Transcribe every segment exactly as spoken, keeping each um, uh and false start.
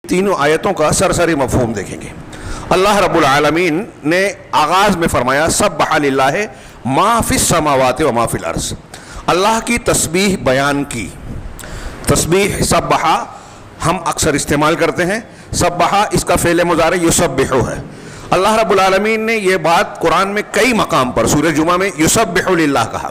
تینوں آیتوں کا سرسری مفہوم دیکھیں گے۔ اللہ رب العالمین نے آغاز میں فرمایا سبح للہ ما فی السماوات و ما فی الارض، اللہ کی تسبیح بیان کی۔ تسبیح سبح ہم اکثر استعمال کرتے ہیں، سبح اس کا فعل مضارع یسبح ہے۔ اللہ رب العالمین نے یہ بات قرآن میں کئی مقام پر، سورہ جمعہ میں یسبح للہ کہا،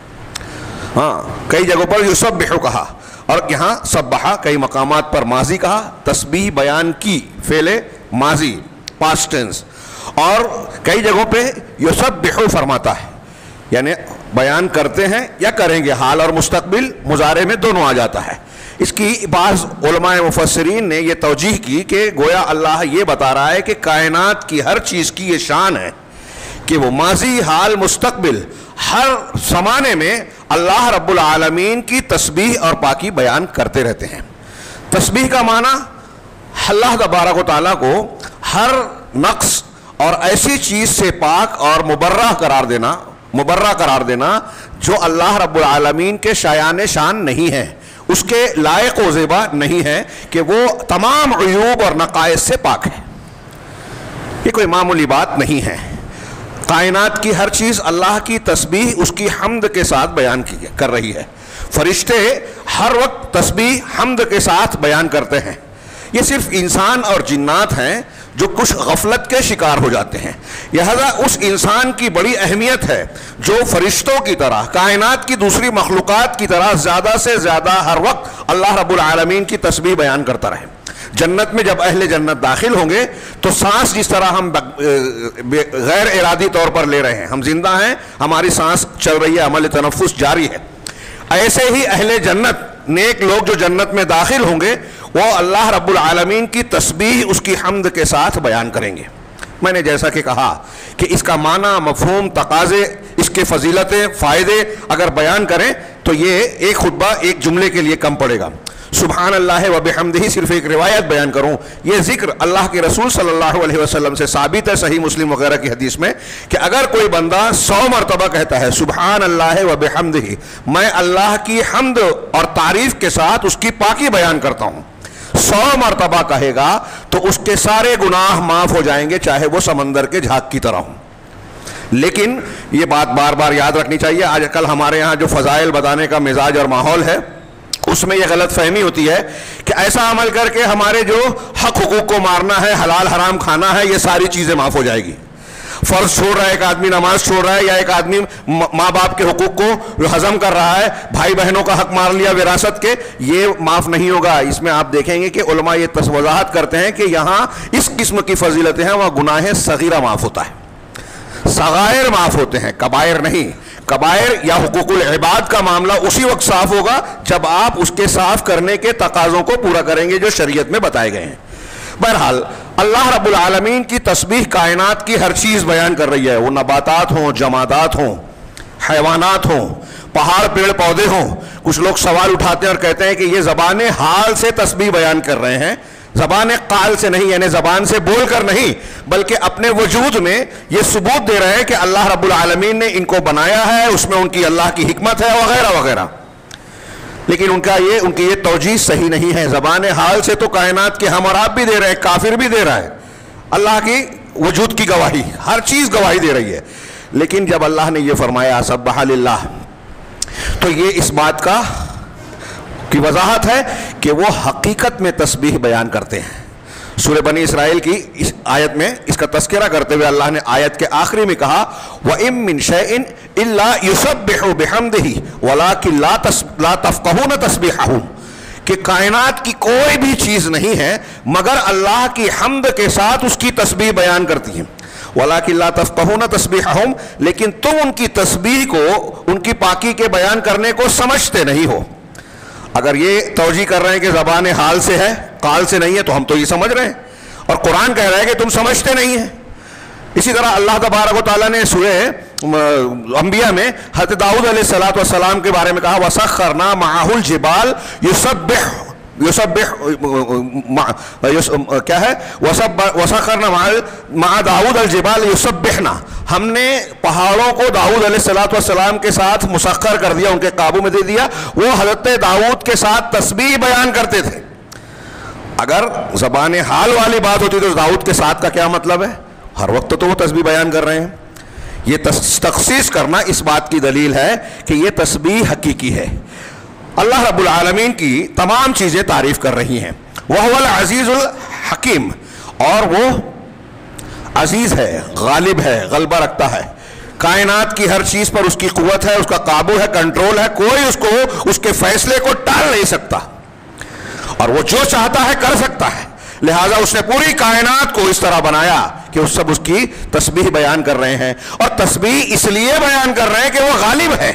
ہاں کئی جگہوں پر یسبح کہا، اور یہاں سبحہ کئی مقامات پر ماضی کہا، تسبیح بیان کی فعل ماضی پاسٹ ٹینس، اور کئی جگہوں پہ یسبح فرماتا ہے، یعنی بیان کرتے ہیں یا کریں گے، حال اور مستقبل مضارع میں دونوں آ جاتا ہے۔ اس کی بعض علماء مفسرین نے یہ توجیح کی کہ گویا اللہ یہ بتا رہا ہے کہ کائنات کی ہر چیز کی یہ شان ہے کہ وہ ماضی، حال، مستقبل ہر زمانے میں اللہ رب العالمین کی تسبیح اور پاکی بیان کرتے رہتے ہیں۔ تسبیح کا معنی اللہ تبارک و تعالیٰ کو ہر نقص اور ایسی چیز سے پاک اور مبرہ قرار دینا مبرہ قرار دینا جو اللہ رب العالمین کے شایان شان نہیں ہے، اس کے لائق و زیبا نہیں ہے، کہ وہ تمام عیوب اور نقائص سے پاک ہے۔ یہ کوئی معمولی بات نہیں ہے۔ کائنات کی ہر چیز اللہ کی تسبیح اس کی حمد کے ساتھ بیان کی کر رہی ہے۔ فرشتے ہر وقت تسبیح حمد کے ساتھ بیان کرتے ہیں۔ یہ صرف انسان اور جنات ہیں جو کچھ غفلت کے شکار ہو جاتے ہیں، لہذا اس انسان کی بڑی اہمیت ہے جو فرشتوں کی طرح، کائنات کی دوسری مخلوقات کی طرح زیادہ سے زیادہ ہر وقت اللہ رب العالمین کی تسبیح بیان کرتا رہے۔ جنت میں جب اہل جنت داخل ہوں گے تو سانس جس طرح ہم غیر ارادی طور پر لے رہے ہیں، ہم زندہ ہیں، ہماری سانس چل رہی ہے، عمل تنفس جاری ہے، ایسے ہی اہل جنت نیک لوگ جو جنت میں داخل ہوں گے وہ اللہ رب العالمین کی تسبیح اس کی حمد کے ساتھ بیان کریں گے۔ میں نے جیسا کہ کہا کہ اس کا معنی، مفہوم، تقاضے، اس کے فضیلتیں، فائدے اگر بیان کریں تو یہ ایک خطبہ ایک جملے کے لیے کم پڑے گا۔ سبحان اللہ و بحمدہ صرف ایک روایت بیان کروں، یہ ذکر اللہ کے رسول صلی اللہ علیہ وسلم سے ثابت ہے صحیح مسلم وغیرہ کی حدیث میں کہ اگر کوئی بندہ سو مرتبہ کہتا ہے سبحان اللہ و بحمدہ، میں اللہ کی حمد اور تعریف کے ساتھ اس کی پاکی بیان کرتا ہوں، سو مرتبہ کہے گا تو اس کے سارے گناہ معاف ہو جائیں گے، چاہے وہ سمندر کے جھاگ کی طرح ہوں۔ لیکن یہ بات بار بار یاد رکھنی چاہیے، آج کل ہمارے ہاں جو فضائل بتانے کا مزاج اور ماحول ہے اس میں یہ غلط فہمی ہوتی ہے کہ ایسا عمل کر کے ہمارے جو حق حقوق کو مارنا ہے، حلال حرام کھانا ہے، یہ ساری چیزیں معاف ہو جائے گی۔ فرض چھوڑ رہا ہے ایک آدمی، نماز چھوڑ رہا ہے، یا ایک آدمی ماں باپ کے حقوق کو ہضم کر رہا ہے، بھائی بہنوں کا حق مار لیا وراثت کے، یہ معاف نہیں ہوگا۔ اس میں آپ دیکھیں گے کہ علماء یہ وضاحت کرتے ہیں کہ یہاں اس قسم کی فضیلتیں ہیں، وہاں گناہ صغیرہ معاف ہوتا ہے، صغائر معاف ہوتے ہیں، کبائر نہیں۔ کبائر یا حقوق العباد کا معاملہ اسی وقت صاف ہوگا جب آپ اس کے صاف کرنے کے تقاضوں کو پورا کریں گے جو شریعت میں بتائے گئے ہیں۔ بہرحال اللہ رب العالمین کی تسبیح کائنات کی ہر چیز بیان کر رہی ہے، وہ نباتات ہوں، جمادات ہوں، حیوانات ہوں، پہاڑ پیڑ پودے ہوں۔ کچھ لوگ سوال اٹھاتے ہیں اور کہتے ہیں کہ یہ زبان حال سے تسبیح بیان کر رہے ہیں، زبان قال سے نہیں، یعنی زبان سے بول کر نہیں، بلکہ اپنے وجود میں یہ ثبوت دے رہے ہیں کہ اللہ رب العالمین نے ان کو بنایا ہے، اس میں ان کی اللہ کی حکمت ہے وغیرہ وغیرہ۔ لیکن ان کا یہ ان کی یہ توجیہ صحیح نہیں ہے۔ زبان حال سے تو کائنات کے ہم اور آپ بھی دے رہے ہیں، کافر بھی دے رہا ہے، اللہ کی وجود کی گواہی، ہر چیز گواہی دے رہی ہے۔ لیکن جب اللہ نے یہ فرمایا سبح للہ، تو یہ اس بات کا کی وضاحت ہے کہ وہ حقیقت میں تسبیح بیان کرتے ہیں۔ سورہ بنی اسرائیل کی اس آیت میں اس کا تذکرہ کرتے ہوئے اللہ نے آیت کے آخری میں کہا وَإِن مِّن شَيْءٍ إِلَّا يُسَبِّحُ بِحَمْدِهِ وَلَٰكِن لَا تَفْقَهُونَ تَسْبِيحَهُمْ، کہ کائنات کی کوئی بھی چیز نہیں ہے مگر اللہ کی حمد کے ساتھ اس کی تسبیح بیان کرتی ہیں۔ وَلَٰكِن لَا تَفْقَهُونَ تَسْبِيحَهُمْ، لیکن تم ان کی تسبیح کو، ان کی پاکی کے بیان کرنے کو سمجھتے نہیں ہو۔ اگر یہ توجیہ کر رہے ہیں کہ زبان حال سے ہے، قال سے نہیں ہے، تو ہم تو یہ سمجھ رہے ہیں، اور قرآن کہہ رہا ہے کہ تم سمجھتے نہیں ہیں۔ اسی طرح اللہ تبارک و تعالیٰ نے سورہ انبیاء میں حضرت داؤد علیہ السلام کے بارے میں کہا وَسَخَّرْنَا مَعَهُ الْجِبَالَ يُسَبِّحْ یسبح کیا ہے وَسَخَّرْنَا مَعَ داؤد الْجِبَالَ يُسَبِّحْنَا، ہم نے پہاڑوں کو داؤد علیہ السلام کے ساتھ مسخر کر دیا، ان کے قابو میں دے دیا، وہ حضرت داؤد کے ساتھ تسبیح بیان کرتے تھے۔ اگر زبان حال والی بات ہوتی تو داؤد کے ساتھ کا کیا مطلب ہے؟ ہر وقت تو وہ تسبیح بیان کر رہے ہیں. یہ تخصیص کرنا اس بات کی دلیل ہے کہ یہ تسبیح حقیقی ہے. اللہ رب العالمین کی تمام چیزیں تعریف کر رہی ہیں. وَهُوَ الْعَزِيزُ الْحَكِيمُ، اور وہ عزیز ہے، غالب ہے، غلبہ رکھتا ہے. کائنات کی ہر چیز پر اس کی قوت ہے، اس کا قابو ہے، کنٹرول ہے. کوئی اس کو اس کے فیصلے کو ٹال نہیں سکتا، اور وہ جو چاہتا ہے کر سکتا ہے. لہٰذا اس نے پوری کائنات کو اس طرح بنایا کہ وہ سب اس کی تسبیح بیان کر رہے ہیں. اور تسبیح اس لیے بیان کر رہے ہیں کہ وہ غالب ہے،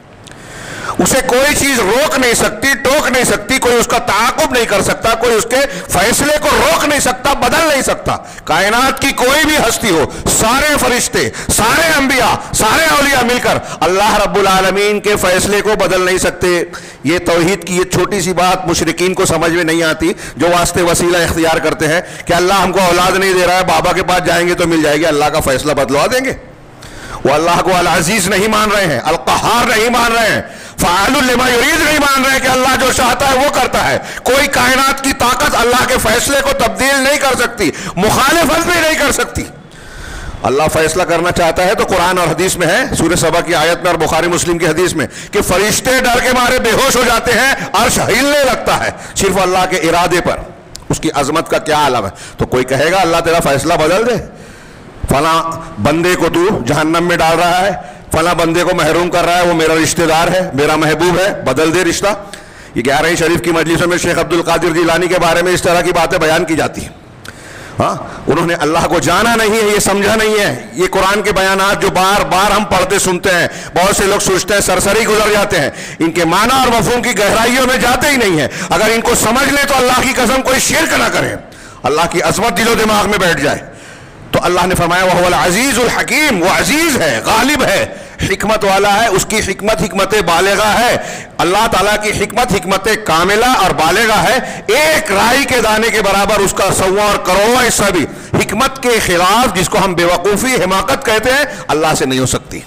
اسے کوئی چیز روک نہیں سکتی، ٹوک نہیں سکتی، کوئی اس کا تعاقب نہیں کر سکتا، کوئی اس کے فیصلے کو روک نہیں سکتا، بدل نہیں سکتا. کائنات کی کوئی بھی ہستی ہو، سارے فرشتے، سارے انبیاء، سارے اولیاء مل کر اللہ رب العالمین کے فیصلے کو بدل نہیں سکتے. یہ توحید کی یہ چھوٹی سی بات مشرکین کو سمجھ میں نہیں آتی، جو واسطے وسیلہ اختیار کرتے ہیں کہ اللہ ہم کو اولاد نہیں دے رہا ہے، بابا کے پاس جائیں گے تو مل جائے گی، اللہ کا فیصلہ بدلوا دیں گے. وہ اللہ کو العزیز نہیں مان رہے ہیں، القہار نہیں مان رہے ہیں، فعال لما یرید نہیں مان رہے ہیں کہ اللہ جو چاہتا ہے وہ کرتا ہے. کوئی کائنات کی طاقت اللہ کے فیصلے کو تبدیل نہیں کر سکتی، مخالفت بھی نہیں کر سکتی. اللہ فیصلہ کرنا چاہتا ہے تو قرآن اور حدیث میں ہے، سورہ سبا کی آیت میں اور بخاری مسلم کی حدیث میں، کہ فرشتے ڈر کے مارے بے ہوش ہو جاتے ہیں، عرش ہلنے لگتا ہے صرف اللہ کے ارادے پر. اس کی عظمت کا کیا عالم ہے. تو کوئی کہے گا اللہ تیرا فیصلہ بدل دے، فلاں بندے کو تو جہنم میں ڈال رہا ہے، فلاں بندے کو محروم کر رہا ہے، وہ میرا رشتہ دار ہے، میرا محبوب ہے، بدل دے رشتہ. یہ گیارہویں شریف کی مجلسوں میں شیخ عبد القادر جیلانی کے بارے میں اس طرح کی باتیں بیان کی جاتی ہیں. ہاں، انہوں نے اللہ کو جانا نہیں ہے، یہ سمجھا نہیں ہے. یہ قرآن کے بیانات جو بار بار ہم پڑھتے سنتے ہیں، بہت سے لوگ سوچتے ہیں سرسری گزر جاتے ہیں، ان کے معنی اور مفہوم کی گہرائیوں میں جاتے ہی نہیں ہیں. اگر ان کو سمجھ لیں تو اللہ کی قسم کوئی شرک نہ کریں، اللہ کی عظمت دل و دماغ میں بیٹھ جائے. تو اللہ نے فرمایا وَهُوَ الْعَزِيزُ الْحَكِيمُ، وہ عزیز ہے، غالب ہے، حکمت والا ہے. اس کی حکمت حکمت بالغہ ہے. اللہ تعالیٰ کی حکمت حکمت کاملہ اور بالغہ ہے. ایک رائی کے دانے کے برابر اس کا سوا اور کروڑا حصہ بھی حکمت کے خلاف، جس کو ہم بے وقوفی حماقت کہتے ہیں، اللہ سے نہیں ہو سکتی.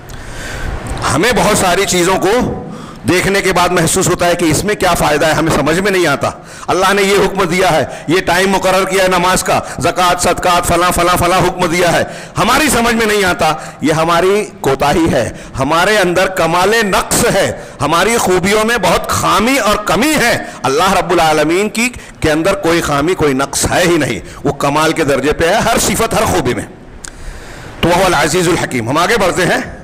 ہمیں بہت ساری چیزوں کو دیکھنے کے بعد محسوس ہوتا ہے کہ اس میں کیا فائدہ ہے، ہمیں سمجھ میں نہیں آتا. اللہ نے یہ حکم دیا ہے، یہ ٹائم مقرر کیا ہے نماز کا، زکوٰۃ صدقات فلاں فلاں فلاں حکم دیا ہے، ہماری سمجھ میں نہیں آتا. یہ ہماری کوتاہی ہے، ہمارے اندر کمال نقص ہے، ہماری خوبیوں میں بہت خامی اور کمی ہے. اللہ رب العالمین کی کے اندر کوئی خامی کوئی نقص ہے ہی نہیں، وہ کمال کے درجے پہ ہے، ہر صفت ہر خوبی میں. تو وہ العزیز الحکیم. ہم آگے بڑھتے ہیں.